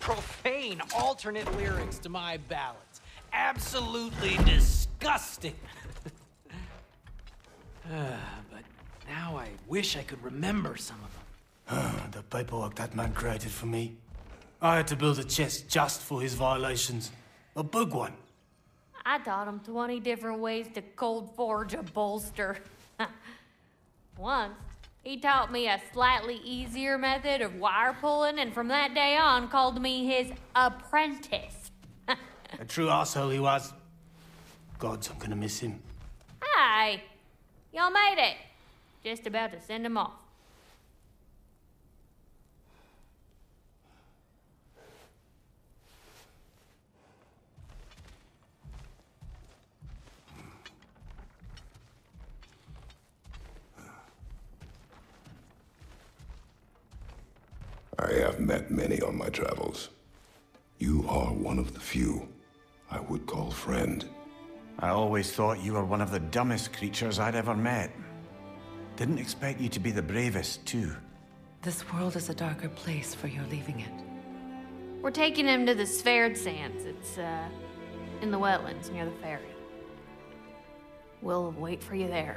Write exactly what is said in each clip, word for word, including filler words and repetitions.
profane alternate lyrics to my ballads. Absolutely disgusting. uh, but now I wish I could remember some of them. The paperwork that man created for me. I had to build a chest just for his violations. A big one. I taught him twenty different ways to cold forge a bolster. Once, he taught me a slightly easier method of wire pulling, and from that day on called me his apprentice. A true asshole he was. Gods, I'm gonna miss him. Hi! Y'all made it. Just about to send him off. I have met many on my travels. You are one of the few I would call friend. I always thought you were one of the dumbest creatures I'd ever met. Didn't expect you to be the bravest, too. This world is a darker place for your leaving it. We're taking him to the Sverd Sands. It's, uh, in the wetlands near the ferry. We'll wait for you there.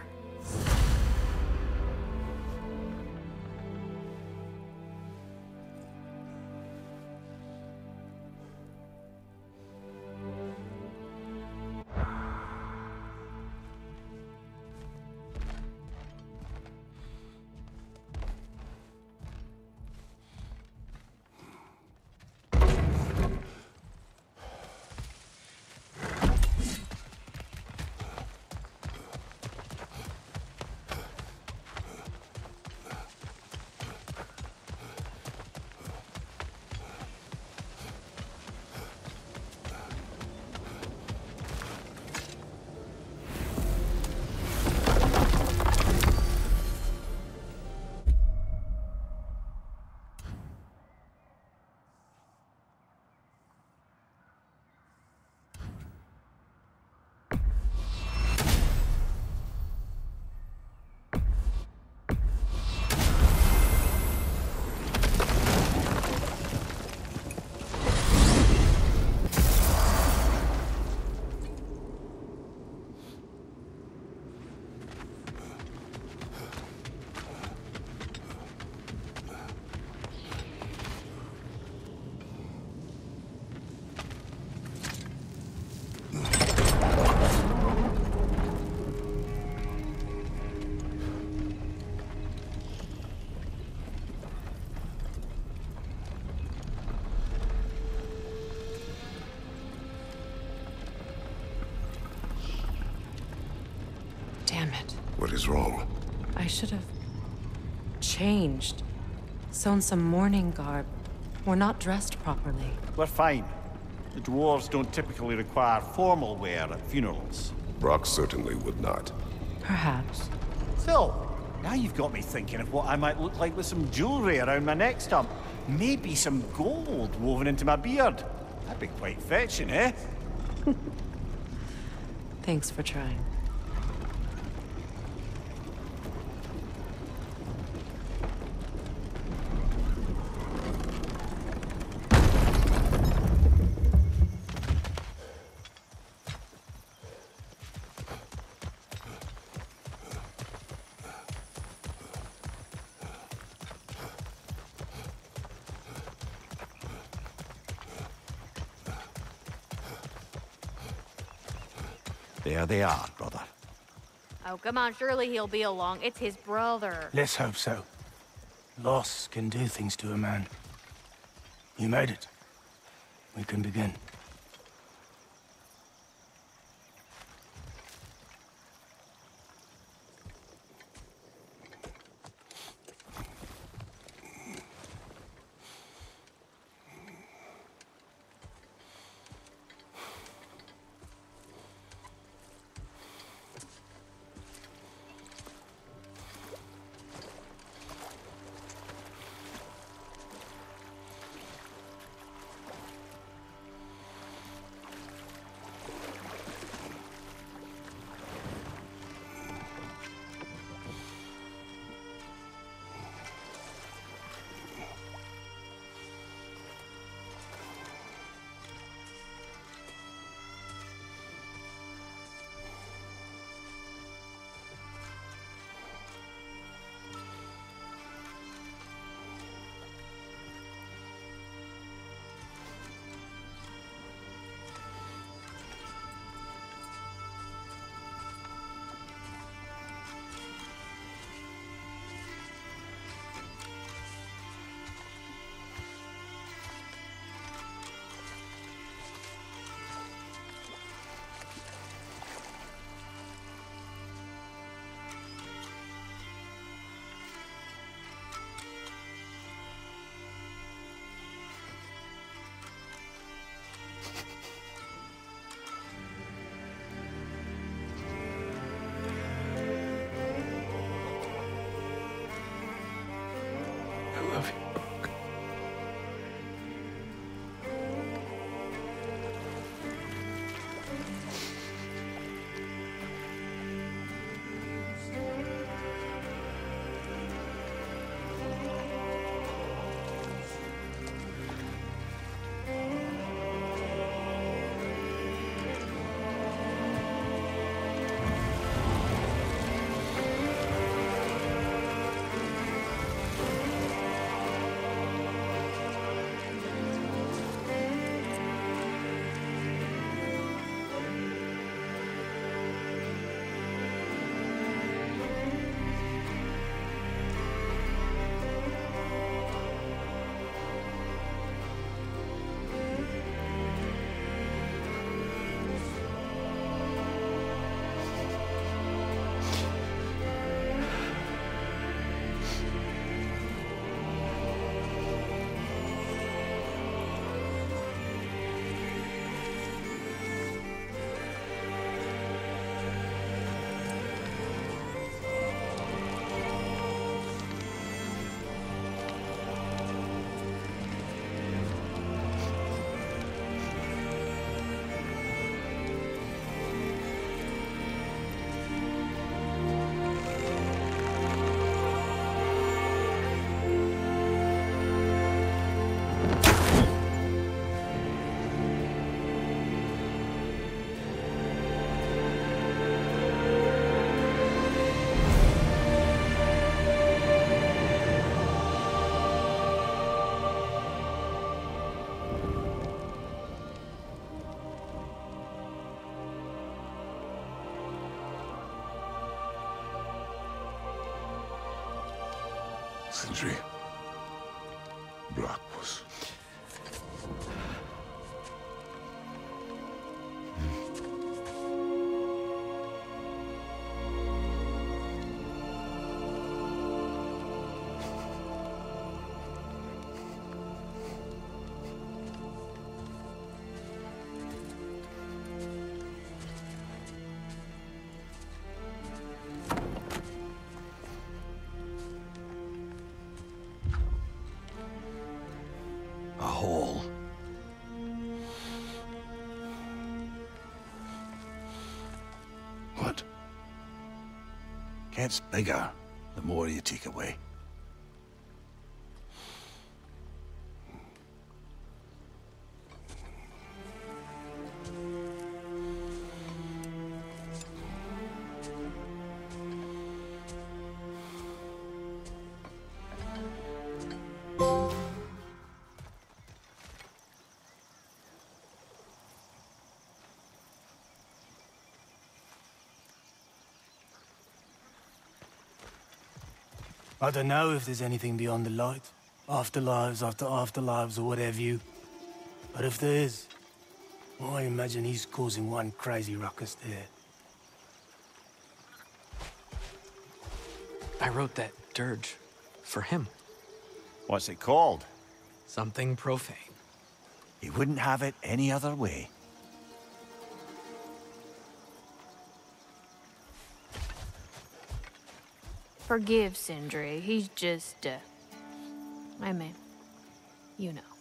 Damn it. What is wrong? I should have changed. Sewn some mourning garb. We're not dressed properly. We're fine. The dwarves don't typically require formal wear at funerals. Brock certainly would not. Perhaps. Still, now you've got me thinking of what I might look like with some jewelry around my neck stump. Maybe some gold woven into my beard. That'd be quite fetching, eh? Thanks for trying. There they are, brother. Oh, come on, surely he'll be along. It's his brother. Let's hope so. Loss can do things to a man. You made it. We can begin. Sindri. Blackpuss. A hole. What? Gets bigger the more you take away. I don't know if there's anything beyond the light. Afterlives after afterlives or whatever you. But if there is, well, I imagine he's causing one crazy ruckus there. I wrote that dirge for him. What's it called? Something profane. He wouldn't have it any other way. Forgive Sindri. He's just, uh... I mean, you know.